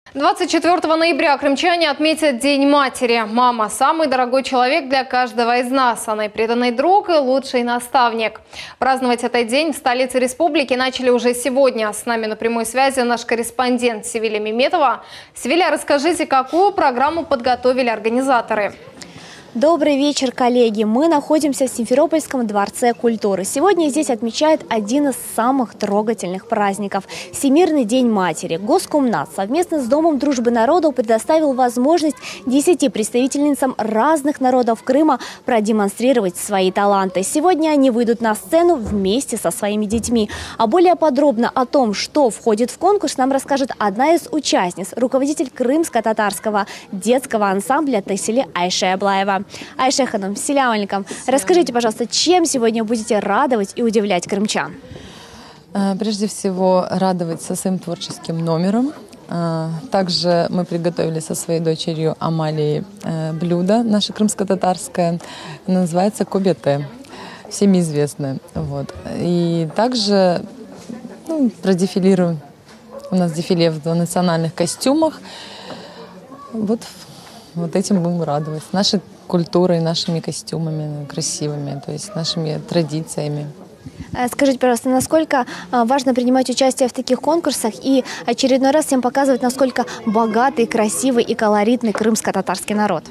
24 ноября крымчане отметят День матери. Мама – самый дорогой человек для каждого из нас. Она и преданный друг, и лучший наставник. Праздновать этот день в столице республики начали уже сегодня. С нами на прямой связи наш корреспондент Севиля Меметова. Севиля, расскажите, какую программу подготовили организаторы? Добрый вечер, коллеги! Мы находимся в Симферопольском дворце культуры. Сегодня здесь отмечают один из самых трогательных праздников – Всемирный день матери. Госкомнадз совместно с Домом дружбы народов предоставил возможность 10 представительницам разных народов Крыма продемонстрировать свои таланты. Сегодня они выйдут на сцену вместе со своими детьми. А более подробно о том, что входит в конкурс, нам расскажет одна из участниц – руководитель крымско-татарского детского ансамбля Тайсили Айше Аблаева. Айше Ханум, селям алейкум. Расскажите, пожалуйста, чем сегодня будете радовать и удивлять крымчан? Прежде всего, радовать со своим творческим номером. Также мы приготовили со своей дочерью Амалией блюдо, наше крымско-татарское, называется кобете, всеми известное. Вот. И также продефилируем, у нас дефиле в национальных костюмах. Вот этим будем радовать. Нашей культурой, нашими костюмами красивыми, то есть нашими традициями. Скажите, пожалуйста, насколько важно принимать участие в таких конкурсах и очередной раз всем показывать, насколько богатый, красивый и колоритный крымско-татарский народ?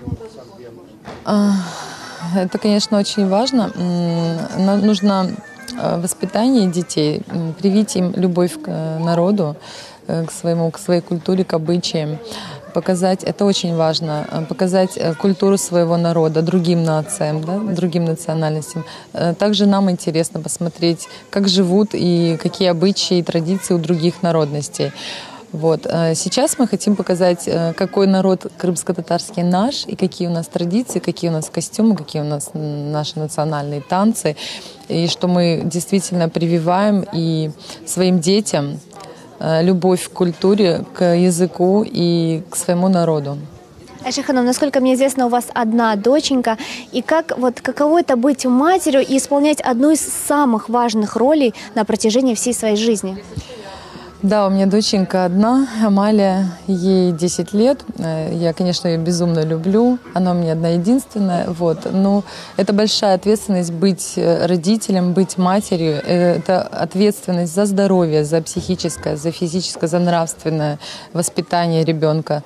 Это, конечно, очень важно. Нам нужно воспитание детей, привить им любовь к народу, к своей культуре, к обычаям. Показать, это очень важно, показать культуру своего народа другим нациям, да, другим национальностям. Также нам интересно посмотреть, как живут и какие обычаи и традиции у других народностей. Вот. Сейчас мы хотим показать, какой народ крымско-татарский наш, и какие у нас традиции, какие у нас костюмы, какие у нас наши национальные танцы, и что мы действительно прививаем и своим детям любовь к культуре, к языку и к своему народу. Айше Ханум, насколько мне известно, у вас одна доченька. И каково это быть матерью и исполнять одну из самых важных ролей на протяжении всей своей жизни? Да, у меня доченька одна, Амалия, ей 10 лет. Я, конечно, ее безумно люблю. Она у меня одна единственная. Но это большая ответственность быть родителем, быть матерью. Это ответственность за здоровье, за психическое, за физическое, за нравственное воспитание ребенка.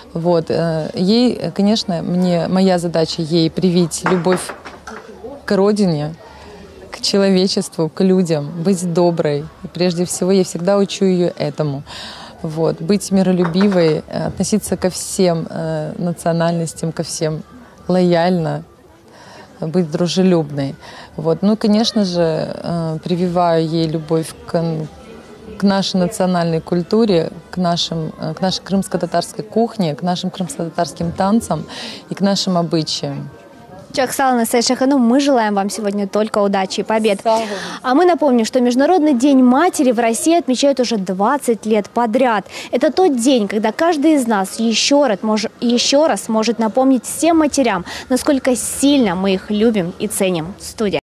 Ей, конечно, моя задача ей привить любовь к родине, к человечеству, к людям, быть доброй. И прежде всего, я всегда учу ее этому. Быть миролюбивой, относиться ко всем национальностям, ко всем лояльно, быть дружелюбной. Конечно же, прививаю ей любовь к нашей национальной культуре, к нашей крымско-татарской кухне, к нашим крымско-татарским танцам и к нашим обычаям. Айше Ханум, мы желаем вам сегодня только удачи и побед. А мы напомним, что Международный день матери в России отмечают уже 20 лет подряд. Это тот день, когда каждый из нас еще раз может напомнить всем матерям, насколько сильно мы их любим и ценим. Студия.